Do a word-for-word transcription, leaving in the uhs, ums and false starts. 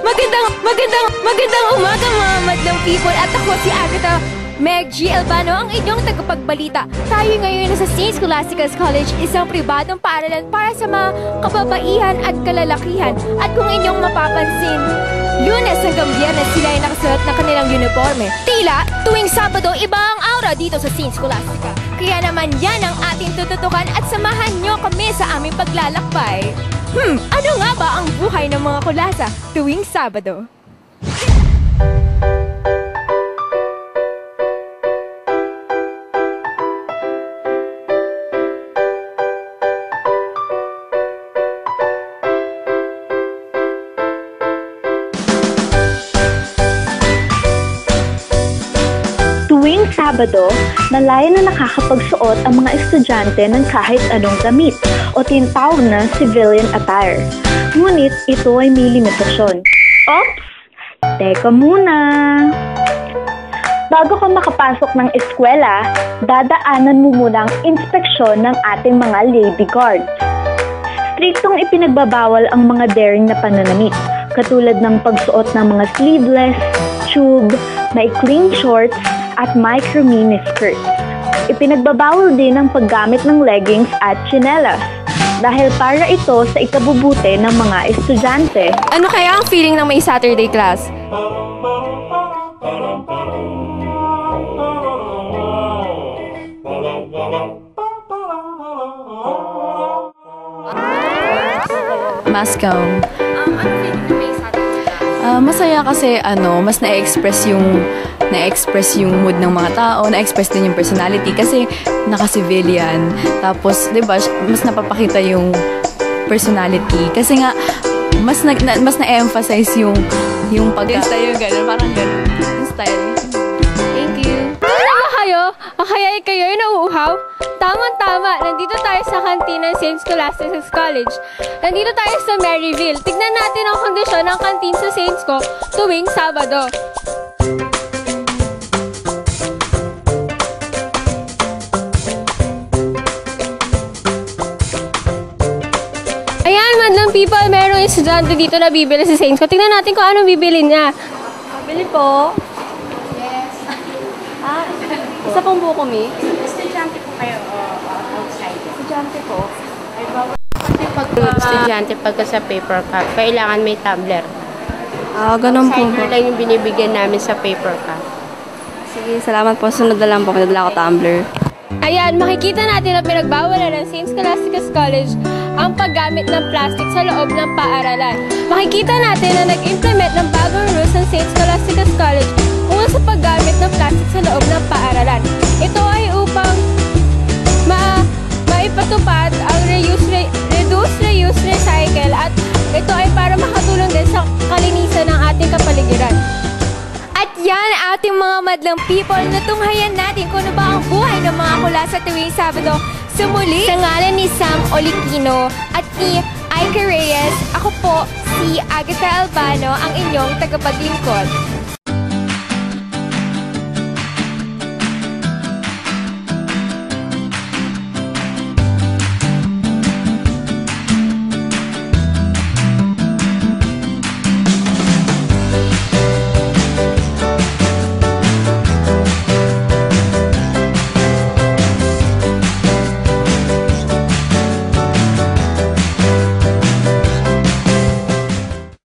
Magandang, magandang, magandang umaga mga madlang people. At ako si Agatha Meg G. Albano, ang inyong tagapagbalita. Tayo ngayon sa Saint Scholastica's College, isang pribadong paaralan para sa mga kababaihan at kalalakihan. At kung inyong mapapansin, Lunes hanggang Biyernes sila ay nakasuot ng kanilang uniforme. Tila, tuwing Sabado, iba ang aura dito sa Saint Scholastica. Kaya naman yan ang ating tututukan at samahan nyo kami sa aming paglalakbay. Hmm, ano nga ba ang buhay ng mga kulasa tuwing Sabado? Tuwing Sabado, malaya na nakakapagsuot ang mga estudyante ng kahit anong damit o tinatawag na civilian attire. Ngunit ito ay may limitasyon. Oops! Teka muna! Bago ka makapasok ng eskwela, dadaanan mo muna ang inspeksyon ng ating mga lady guards. Striktong ipinagbabawal ang mga daring na pananamit, katulad ng pagsuot ng mga sleeveless, tube, maikling shorts, at micro-mini skirts. Ipinagbabawal din ang paggamit ng leggings at tsinelas dahil para ito sa ikabubuti ng mga estudyante. Ano kaya ang feeling ng may Saturday class? Mass gown. Um, ano feeling ng may Saturday class? Uh, masaya kasi ano, mas na-express yung na-express yung mood ng mga tao, na-express din yung personality kasi naka-civilian. Tapos, 'di ba, mas napapakita yung personality kasi nga mas na, na mas na-emphasize yung yung pagka yung ganun, parang ganun. Yung style. Thank you. Ano ba kayo? O kaya kayo ay nauuhaw? Tama-tama, nandito tayo sa kantina ng Saint Scholastica's College. Nandito tayo sa Maryville. Tignan natin ang kondisyon ng kantin sa Saint Scho tuwing Sabado. Ayan, madlang people, merong estudyante dito na bibili sa Saint Scho. Tignan natin kung anong bibili niya. Bibili po. Yes. Ah, isa pong buko mi. Estudyante po kayo uh, outside. Estudyante po. Ay, bawal pag estudyante pagka sa paper cup, kailangan may tumbler. Ah, ganun po Outsider ba? lang yung binibigyan namin sa paper cup. Sige, salamat po. Sunod na lang po. Madala ako tumbler. Ayan, makikita natin na pinagbawalan ng Saint Scholastica's College ang paggamit ng plastic sa loob ng paaralan. Makikita natin na nag-implement ng bagong rules ng Saint Scholastica's College tungkol sa paggamit ng plastic sa loob ng paaralan. Ito ay upang ma maipatupad ang reuse, re reduce, reuse, recycle at ito ay para makatulong din sa kalinisan ng ating kapaligiran. At yan, ating mga madlang people, natunghayan natin kung ano ba ang buhay ng mga kulasa tuwing Sabado. Sumuli, sa ngalan ni Sam Olikino at ni Aika Reyes, ako po si Agatha Albano, ang inyong tagapaglingkod.